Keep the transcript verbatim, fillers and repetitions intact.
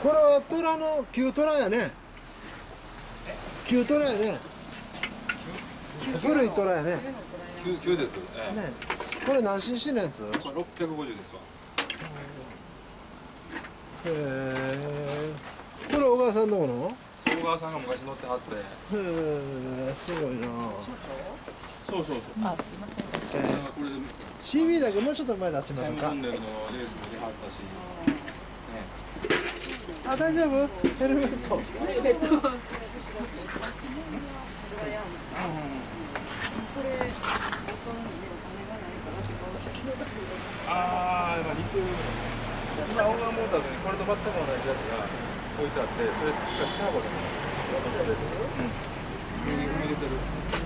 これは虎の旧虎やね。旧虎やね。古い虎やね。 旧旧です。ええ、 ね。これ何 シーシー のやつ？ これろっぴゃくごじゅうですわ。 へえ。これ小川さんのもの？ 小川さんが昔乗ってはって。 へえ、すごいな。 そうそうそう。 あ、すいません。 えー、 これでシービー だけもうちょっと前出しましょうか。 トンネルのレースも出はったし。ね。 あ、大丈夫？ヘルメット。 ああ、今似てる。今オーガンモーターズにこれと全く同じやつが置いてあって、それ昔ターボだね。うん。右踏み出てる。